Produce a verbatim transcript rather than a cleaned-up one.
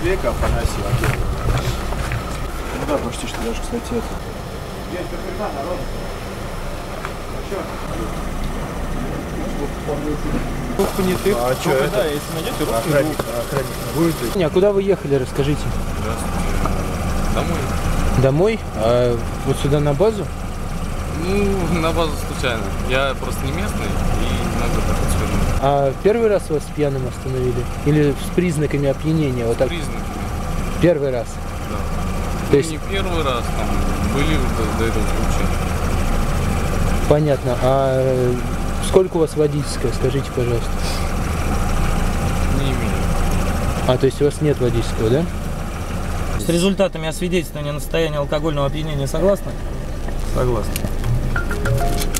века Афанасий Акелов. Ну да, почти что даже, кстати, это. Понятых. А что это? Да, если найдете, охранник, охранник будет. А куда вы ехали, расскажите? Домой. Домой? А вот сюда на базу? Ну, на базу случайно. Я просто не местный и надо так вот свернуть. А первый раз вас пьяным остановили? Или с признаками опьянения? Вот так? Признаками. Первый раз? Да. То Ну, есть... не первый раз, там были до, до этого случая. Понятно. А сколько у вас водительская, скажите, пожалуйста? Не имею. А, то есть у вас нет водительского, да? С результатами освидетельствования на состояние алкогольного опьянения согласны? Согласен.